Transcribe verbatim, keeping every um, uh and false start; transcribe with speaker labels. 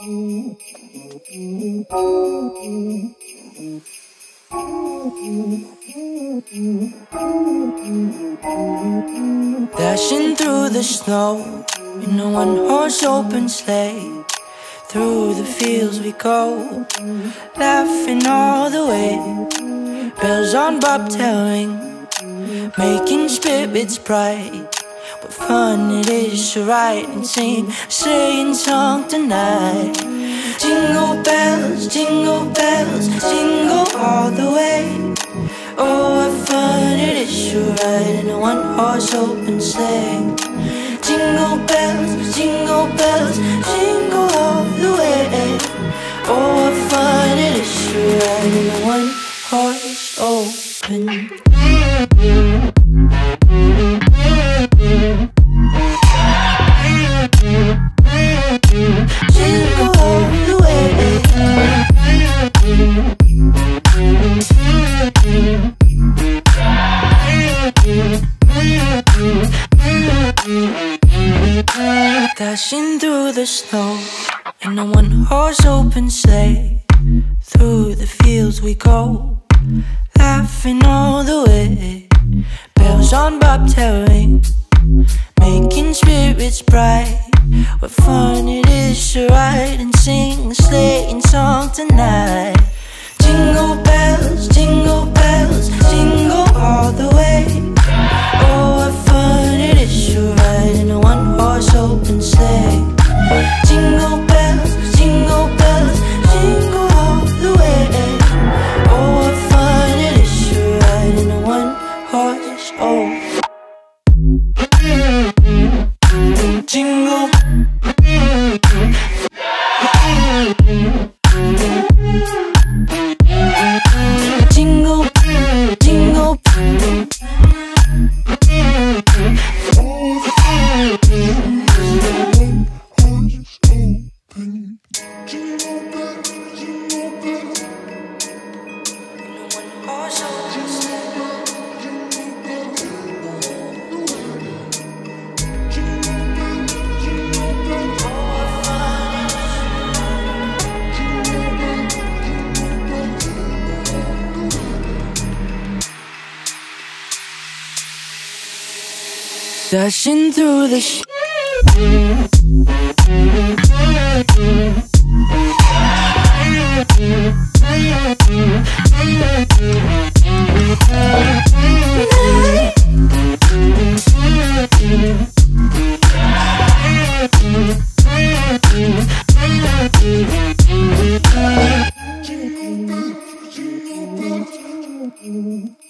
Speaker 1: Dashing through the snow in a one-horse open sleigh. Through the fields we go, laughing all the way. Bells on bobtail ring, making spirits bright. What fun it is to ride and sing a sleighing song tonight. Jingle bells, jingle bells, jingle all the way. Oh, what fun it is to ride in a one-horse open sleigh. Jingle bells, jingle bells, jingle all the way. Oh, what fun it is to ride in a one-horse open. Jingle all the way. Dashing through the snow in a one-horse open sleigh. Through the fields we go, laughing all the way. Bells on bobtail ring, making spirits bright. What fun it is to ride and sing a sleighing song tonight. Jingle bells, jingle bells, jingle all the way. Oh, what fun it is to ride in a one-horse open sleigh. Jingle bells, jingle bells, jingle all the way. Oh, what fun it is to ride in a one-horse open. Jingle. Jingle, jingle. Dashing through the sh Jingle bells, jingle bells.